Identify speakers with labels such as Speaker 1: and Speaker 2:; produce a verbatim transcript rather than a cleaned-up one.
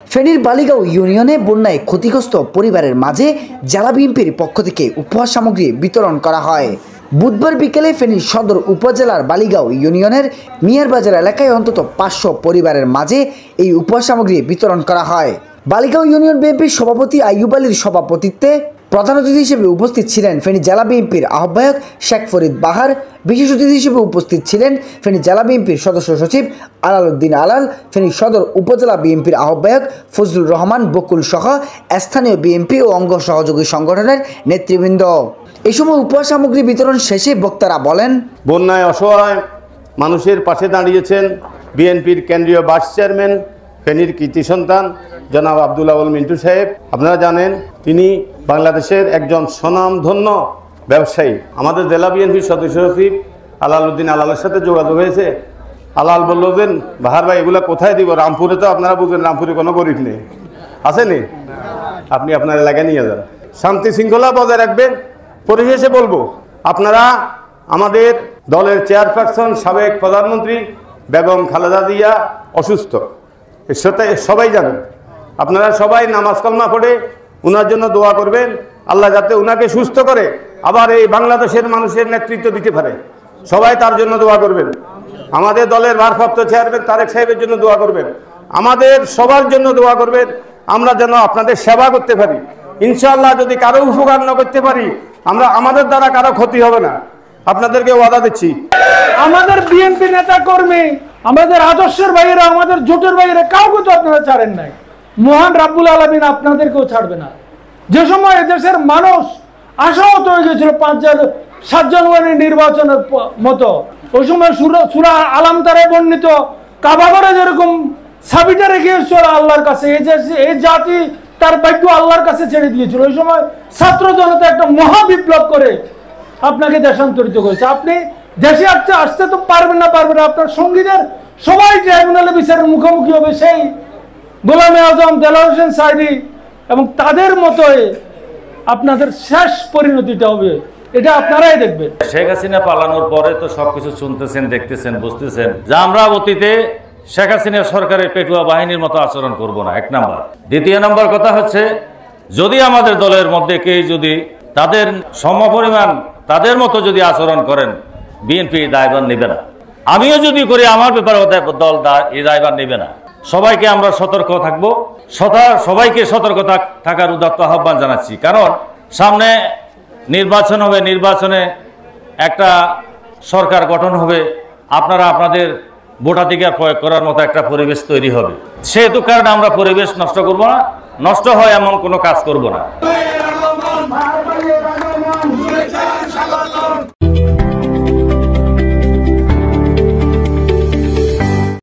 Speaker 1: ফেনীর বালিগাঁও ইউনিয়নে বন্যায় ক্ষতিগ্রস্ত পরিবারের মাঝে জেলা বিএনপির পক্ষ থেকে উপহার সামগ্রী বিতরণ করা হয়। বুধবার বিকেলে ফেনী সদর উপজেলার বালিগাঁও ইউনিয়নের মিয়ারবাজার এলাকায় অন্তত পাঁচশো পরিবারের মাঝে এই উপহার সামগ্রী বিতরণ করা হয়। বালিগাঁও ইউনিয়ন বিএনপির সভাপতি আইয়ুব আলীর সভাপতিত্বে প্রধান অতিথি হিসেবে উপস্থিত ছিলেন ফেনী জেলা বিএনপির আহ্বায়ক শেখ ফরিদ বাহার। বিশেষ অতিথি হিসেবে উপস্থিত ছিলেন ফেনী জেলা বিএনপির সদস্য সচিব আলাল উদ্দিন আলাল, ফেনী সদর উপজেলা বিএনপির আহ্বায়ক ফজলুর রহমান বকুল সহ স্থানীয় বিএনপি ও অঙ্গ সহযোগী সংগঠনের নেতৃবৃন্দ। এই সময় উপহার সামগ্রী বিতরণ শেষে বক্তারা বলেন,
Speaker 2: বন্যায় অসহায় মানুষের পাশে দাঁড়িয়েছেন বিএনপির কেন্দ্রীয় ভাইস চেয়ারম্যান ফেনীর কৃতি সন্তান জনাব আব্দুল আউয়াল মিন্টু সাহেব। আপনারা জানেন তিনি বাংলাদেশের একজন স্বনামধন্য ব্যবসায়ী। আমাদের জেলা বিএনপির সদস্য সচিব আলাল উদ্দিন আলালের সাথে যোগাযোগ হয়েছে। আলাল বললেন, বাহার ভাই এগুলা কোথায় দিব? রামপুরে তো আপনারা বুঝবেন রামপুরে কোনো গরিব নেই, আসেনি? আপনি আপনার এলাকায় নিয়ে যান, শান্তি শৃঙ্খলা বজায় রাখবেন। পরিশেষে বলবো, আপনারা আমাদের দলের চেয়ারপারসন সাবেক প্রধানমন্ত্রী বেগম খালেদা জিয়া অসুস্থ, এর সাথে সবাই জানেন। আপনারা সবাই নামাজ কালমা পড়ে উনার জন্য দোয়া করবেন, আল্লাহ যাতে উনাকে সুস্থ করে আবার এই বাংলাদেশের মানুষের নেতৃত্ব দিতে পারে। সবাই তার জন্য দোয়া করবেন। আমাদের দলের ভারপ্রাপ্ত চেয়ারম্যান তারেক সাহেবের জন্য দোয়া করবেন। আমাদের সবার জন্য দোয়া করবেন, আমরা যেন আপনাদের সেবা করতে পারি। ইনশাআল্লাহ যদি কারো উপকার না করতে পারি, আমরা আমাদের দ্বারা কারো ক্ষতি হবে না, আপনাদেরকে ওয়াদা দিচ্ছি।
Speaker 3: আমাদের বিএনপি নেতা কর্মী, আমাদের আদর্শের বাইরে, আমাদের জোটের বাইরে কাউকে তো আপনারা ছাড়েন নাই। মহান রাব্বুল আলামিন আপনাদেরকেও ছাড়বে না। যে সময় এদেশের মানুষ আশাহত হয়ে গেছিল পাঁচ সাত জানুয়ারি নির্বাচনের মতো, ওই সময় সূরা আলাম তারে বর্ণিত কাবাগরে যেরকম সাবিটা রেখে এসেছিল আল্লাহর কাছে, এই জাতি তার ভাগ্য আল্লাহর কাছে ছেড়ে দিয়েছিল। ওই সময় ছাত্র জনতা একটা মহাবিপ্লব করে আপনাকে দেশান্তরিত করেছে। আপনি দেশে আসতে আসতে তো পারবেন না, পারবেন না। আপনার সঙ্গীদের সবাই ট্রাইব্যুনালে বিচারের মুখোমুখি হবে, সেই গোলাম আজম, দেলোয়ার হোসেন সাঈদী এবং তাদের মতোই আপনাদের শেষ পরিণতিটা হবে, এটা আপনারাই দেখবেন।
Speaker 4: শেখ হাসিনা পালানোর পরে তো সবকিছু শুনতেছেন, দেখতেছেন, বুঝতেছেন যে আমরা অতীতে শেখ হাসিনা সরকারের পেটুয়া বাহিনীর মতো আচরণ করব না, এক নাম্বার। দ্বিতীয় নম্বর কথা হচ্ছে, যদি আমাদের দলের মধ্যে কেউ যদি তাদের সমপরিমাণ তাদের মতো যদি আচরণ করেন, বিএনপি দায়ভার নেবে না। আমিও যদি করি আমার ব্যাপারে দল এই দায়ভার নেবে না। সবাইকে আমরা সতর্ক থাকবো, সবাইকে সতর্ক থাকার উদাত্ত আহ্বান জানাচ্ছি। কারণ সামনে নির্বাচন হবে, নির্বাচনে একটা সরকার গঠন হবে, আপনারা আপনাদের ভোটাধিকার প্রয়োগ করার মতো একটা পরিবেশ তৈরি হবে। সেহেতু কারণে আমরা পরিবেশ নষ্ট করব না, নষ্ট হয় এমন কোনো কাজ করব না।